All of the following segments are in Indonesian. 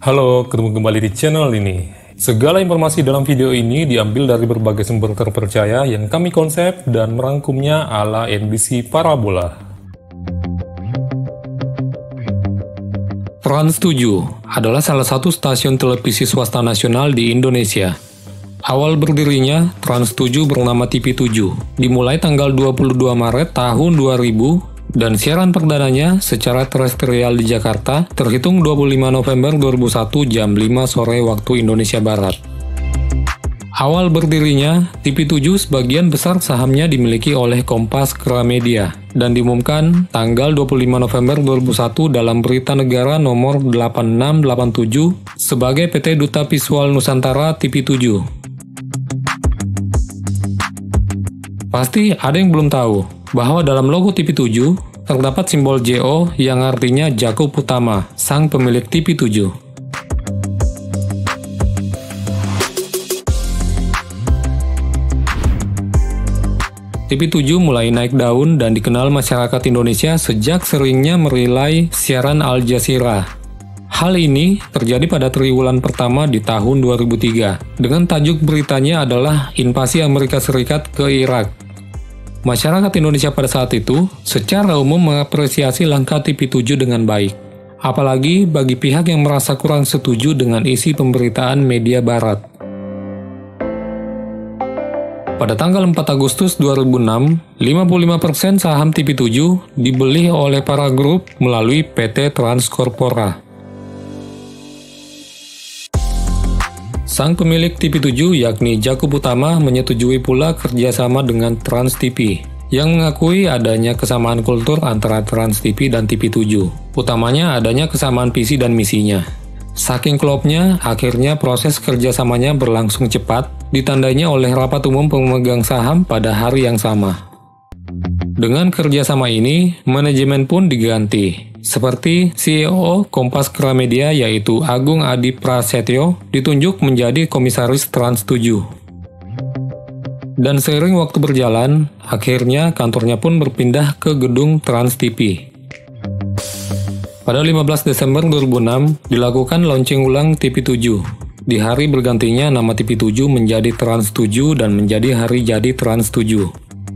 Halo, ketemu kembali di channel ini. Segala informasi dalam video ini diambil dari berbagai sumber terpercaya yang kami konsep dan merangkumnya ala NBC Parabola. Trans 7 adalah salah satu stasiun televisi swasta nasional di Indonesia. Awal berdirinya, Trans 7 bernama TV7, dimulai tanggal 22 Maret tahun 2000, dan siaran perdananya secara terestrial di Jakarta terhitung 25 November 2001 jam 5 sore waktu Indonesia Barat. Awal berdirinya, TV7 sebagian besar sahamnya dimiliki oleh Kompas Gramedia dan diumumkan tanggal 25 November 2001 dalam Berita Negara nomor 8687 sebagai PT Duta Visual Nusantara TV7. Pasti ada yang belum tahu bahwa dalam logo TV7 terdapat simbol JO yang artinya Jakub Utama, sang pemilik TV7. TV7 mulai naik daun dan dikenal masyarakat Indonesia sejak seringnya merilai siaran Al Jazeera. Hal ini terjadi pada triwulan pertama di tahun 2003, dengan tajuk beritanya adalah invasi Amerika Serikat ke Irak. Masyarakat Indonesia pada saat itu secara umum mengapresiasi langkah TV7 dengan baik, apalagi bagi pihak yang merasa kurang setuju dengan isi pemberitaan media barat. Pada tanggal 4 Agustus 2006, 55% saham TV7 dibeli oleh para grup melalui PT Transcorpora. Sang pemilik TV7 yakni Jakub Utama menyetujui pula kerjasama dengan Trans TV yang mengakui adanya kesamaan kultur antara Trans TV dan TV7, utamanya adanya kesamaan visi dan misinya. Saking klopnya, akhirnya proses kerjasamanya berlangsung cepat, ditandainya oleh rapat umum pemegang saham pada hari yang sama. Dengan kerjasama ini, manajemen pun diganti. Seperti CEO Kompas Gramedia yaitu Agung Adi Prasetyo ditunjuk menjadi komisaris Trans 7. Dan seiring waktu berjalan, akhirnya kantornya pun berpindah ke gedung Trans TV. Pada 15 Desember 2006, dilakukan launching ulang TV7. Di hari bergantinya nama TV7 menjadi Trans 7 dan menjadi hari jadi Trans 7.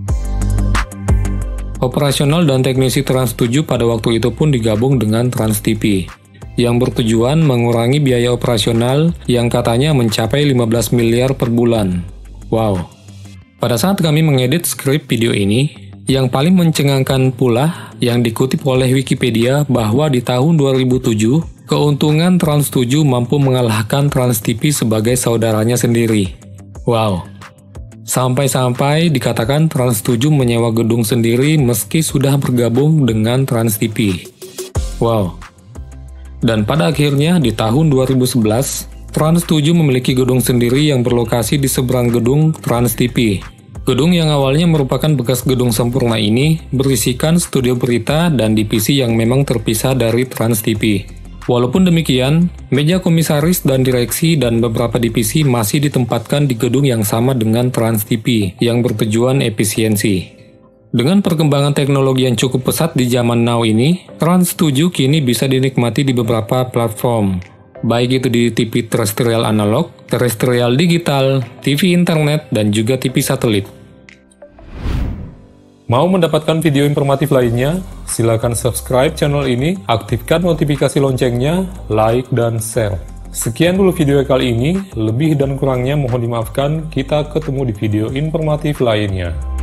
Operasional dan teknisi Trans 7 pada waktu itu pun digabung dengan Trans TV, yang bertujuan mengurangi biaya operasional yang katanya mencapai 15 miliar per bulan. Wow. Pada saat kami mengedit skrip video ini, yang paling mencengangkan pula yang dikutip oleh Wikipedia bahwa di tahun 2007, keuntungan Trans 7 mampu mengalahkan Trans TV sebagai saudaranya sendiri. Wow. Sampai-sampai dikatakan Trans 7 menyewa gedung sendiri meski sudah bergabung dengan Trans TV. Wow. Dan pada akhirnya di tahun 2011, Trans 7 memiliki gedung sendiri yang berlokasi di seberang gedung Trans TV. Gedung yang awalnya merupakan bekas gedung sempurna ini berisikan studio berita dan divisi yang memang terpisah dari Trans TV. Walaupun demikian, meja komisaris dan direksi dan beberapa divisi masih ditempatkan di gedung yang sama dengan Trans TV yang bertujuan efisiensi. Dengan perkembangan teknologi yang cukup pesat di zaman now ini, Trans 7 kini bisa dinikmati di beberapa platform, baik itu di TV terestrial analog, terestrial digital, TV internet, dan juga TV satelit. Mau mendapatkan video informatif lainnya? Silakan subscribe channel ini, aktifkan notifikasi loncengnya, like, dan share. Sekian dulu video kali ini, lebih dan kurangnya mohon dimaafkan, kita ketemu di video informatif lainnya.